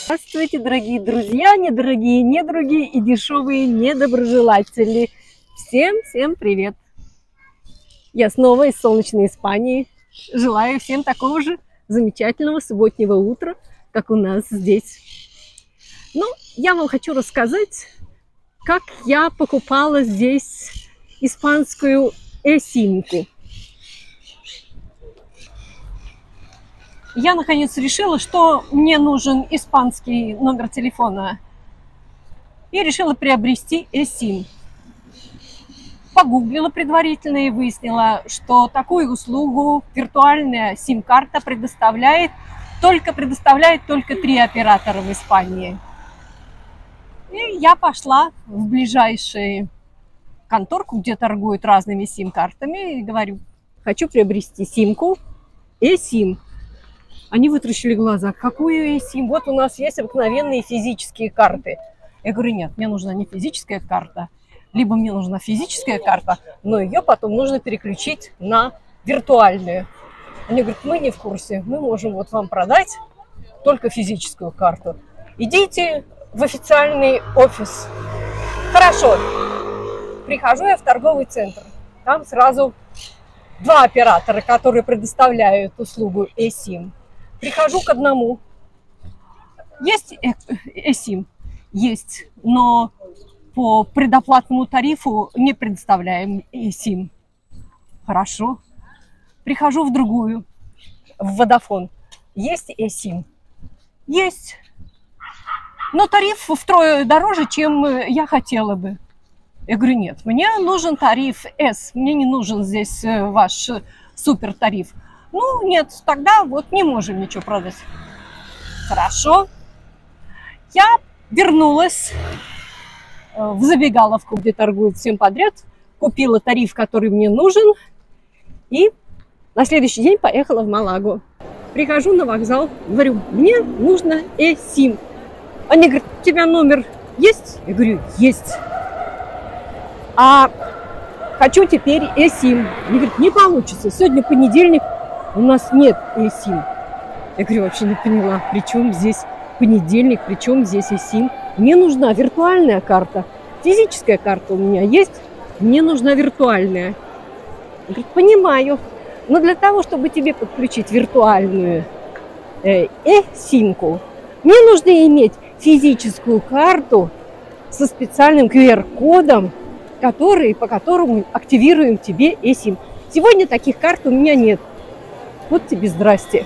Здравствуйте, дорогие друзья, недорогие недруги и дешевые недоброжелатели. Всем привет! Я снова из солнечной Испании. Желаю всем такого же замечательного субботнего утра, как у нас здесь. Ну, я вам хочу рассказать, как я покупала здесь испанскую eSIM-ку. Я наконец решила, что мне нужен испанский номер телефона, и решила приобрести eSIM. Погуглила предварительно и выяснила, что такую услугу виртуальная сим-карта предоставляет только 3 оператора в Испании. И я пошла в ближайшую конторку, где торгуют разными сим-картами, и говорю: хочу приобрести симку eSIM. Они вытращили глаза. Какую eSIM? Вот у нас есть обыкновенные физические карты. Я говорю: нет, мне нужна не физическая карта, либо мне нужна физическая карта, но ее потом нужно переключить на виртуальную. Они говорят: мы не в курсе, мы можем вот вам продать только физическую карту. Идите в официальный офис. Хорошо. Прихожу я в торговый центр. Там сразу 2 оператора, которые предоставляют услугу eSIM. Прихожу к одному. Есть eSIM? Есть, но по предоплатному тарифу не предоставляем eSIM. Хорошо. Прихожу в другую, в Vodafone. Есть eSIM? Есть. Но тариф втрое дороже, чем я хотела бы. Я говорю: нет, мне нужен тариф S, мне не нужен здесь ваш супер тариф. Ну, нет, тогда вот не можем ничего продать. Хорошо. Я вернулась в забегаловку, где торгуют всем подряд, купила тариф, который мне нужен, и на следующий день поехала в Малагу. Прихожу на вокзал, говорю: мне нужно eSIM. Они говорят: у тебя номер есть? Я говорю: есть. А хочу теперь eSIM. Они говорят: не получится, сегодня понедельник, у нас нет eSIM. Я говорю: вообще не поняла, при чем здесь понедельник, при чем здесь eSIM? Мне нужна виртуальная карта. Физическая карта у меня есть, мне нужна виртуальная. Я говорю: понимаю, но для того, чтобы тебе подключить виртуальную eSIM-ку, мне нужно иметь физическую карту со специальным QR-кодом, по которому активируем тебе eSIM. Сегодня таких карт у меня нет. Вот тебе здрасте.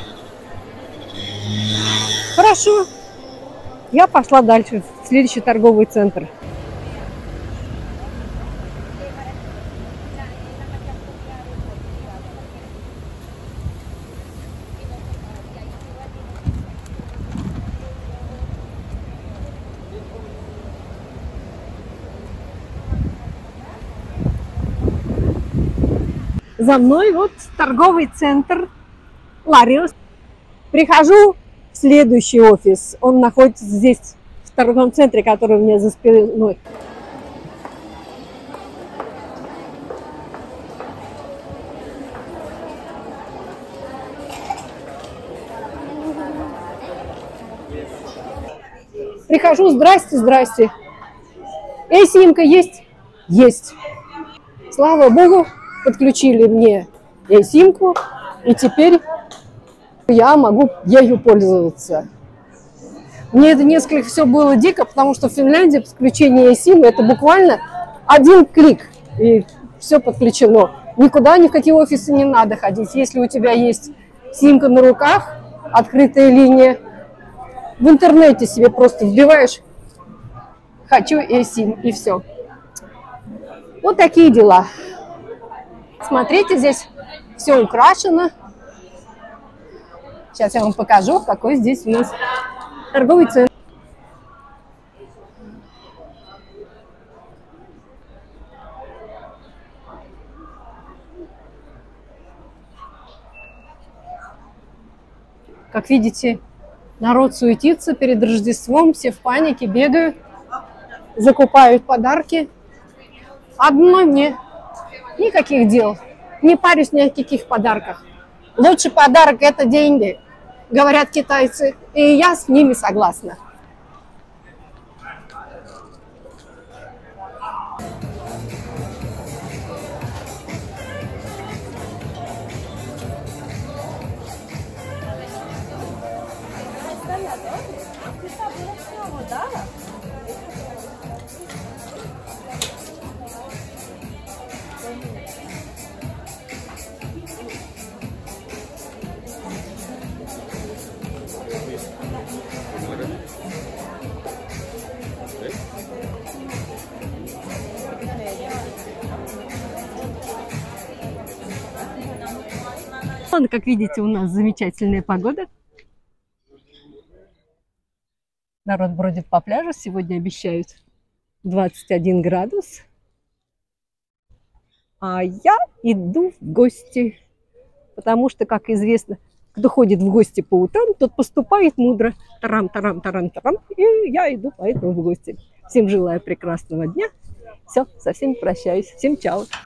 Хорошо. Я пошла дальше, в следующий торговый центр. За мной вот торговый центр Лариос. Прихожу в следующий офис. Он находится здесь, в торговом центре, который у меня за спиной. Прихожу: здрасте, здрасте. eSIM-ка есть? Есть. Слава богу, подключили мне eSIM-ку, и теперь я могу ею пользоваться. Мне это несколько все было дико, потому что в Финляндии подключение eSIM это буквально 1 клик, и все подключено. Никуда, ни в какие офисы не надо ходить. Если у тебя есть симка на руках, открытая линия, в интернете себе просто вбиваешь «хочу eSIM» и все. Вот такие дела. Смотрите, здесь все украшено. Сейчас я вам покажу, какой здесь у нас торговый центр. Как видите, народ суетится перед Рождеством, все в панике, бегают, закупают подарки. Одно мне никаких дел, не парюсь ни о каких подарках. Лучший подарок – это деньги. говорят китайцы, и я с ними согласна. Как видите, у нас замечательная погода. Народ бродит по пляжу. Сегодня обещают 21 градус. А я иду в гости. Потому что, как известно, кто ходит в гости по утрам, тот поступает мудро. Тарам-тарам-тарам-тарам. И я иду поэтому в гости. Всем желаю прекрасного дня. Все, со всеми прощаюсь. Всем чао.